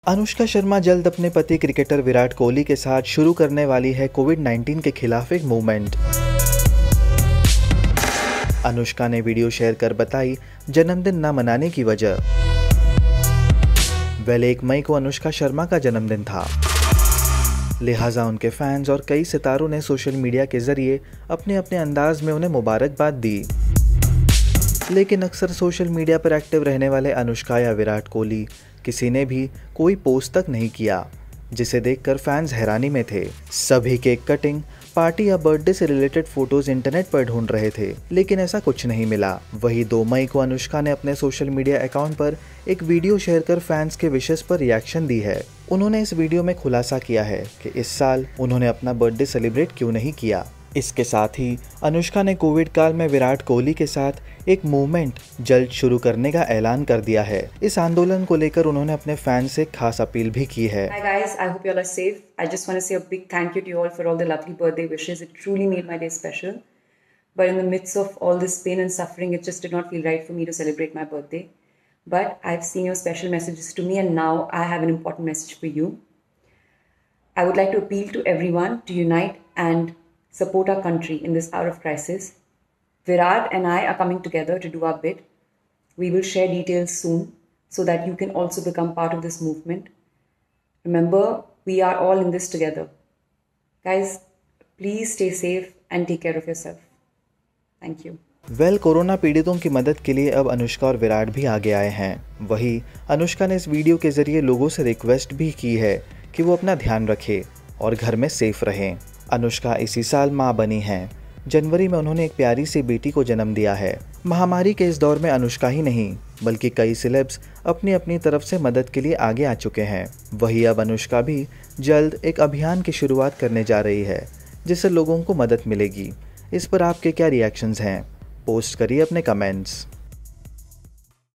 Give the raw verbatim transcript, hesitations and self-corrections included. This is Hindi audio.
अनुष्का शर्मा जल्द अपने पति क्रिकेटर विराट कोहली के साथ शुरू करने वाली है कोविड नाइन्टीन के खिलाफ एक मूवमेंट। अनुष्का ने वीडियो शेयर कर बताई जन्मदिन न मनाने की वजह। वेल एक मई को अनुष्का शर्मा का जन्मदिन था, लिहाजा उनके फैंस और कई सितारों ने सोशल मीडिया के जरिए अपने अपने अंदाज में उन्हें मुबारकबाद दी। लेकिन अक्सर सोशल मीडिया पर एक्टिव रहने वाले अनुष्का या विराट कोहली किसी ने भी कोई पोस्ट तक नहीं किया, जिसे देखकर फैंस हैरानी में थे। सभी केक कटिंग, पार्टी या बर्थडे से रिलेटेड फोटोज इंटरनेट पर ढूंढ रहे थे, लेकिन ऐसा कुछ नहीं मिला। वहीं दो मई को अनुष्का ने अपने सोशल मीडिया अकाउंट पर एक वीडियो शेयर कर फैंस के विशेस पर रिएक्शन दी है। उन्होंने इस वीडियो में खुलासा किया है कि इस साल उन्होंने अपना बर्थडे सेलिब्रेट क्यों नहीं किया। इसके साथ ही अनुष्का ने कोविड काल में विराट कोहली के साथ एक मूवमेंट जल्द शुरू करने का ऐलान कर दिया है। इस आंदोलन को लेकर उन्होंने अपने फैंस से खास अपील भी की है। Hi guys, I hope you all are safe. I just want to say a big thank you to you all for all the lovely birthday wishes. It truly made my day special. But in the midst of all this pain and suffering, it just did not feel right for me to celebrate my birthday. But I've seen your special messages to me, and now I have an important message for you. I would like to appeal to everyone to unite and support our country in this hour of crisis. Virat and I are coming together to do our bit. We will share details soon so that you can also become part of this movement. Remember, we are all in this together. Guys, please stay safe and take care of yourself. Thank you. Well well, corona पीड़ितों की मदद के लिए अब अनुष्का और विराट भी आगे आए हैं। वहीं अनुष्का ने इस वीडियो के जरिए लोगों से रिक्वेस्ट भी की है कि वो अपना ध्यान रखें और घर में सेफ रहें। अनुष्का इसी साल मां बनी हैं। जनवरी में उन्होंने एक प्यारी सी बेटी को जन्म दिया है। महामारी के इस दौर में अनुष्का ही नहीं बल्कि कई सेलेब्स अपनी अपनी तरफ से मदद के लिए आगे आ चुके हैं। वहीं अब अनुष्का भी जल्द एक अभियान की शुरुआत करने जा रही है, जिससे लोगों को मदद मिलेगी। इस पर आपके क्या रिएक्शंस हैं? पोस्ट करिए अपने कमेंट्स।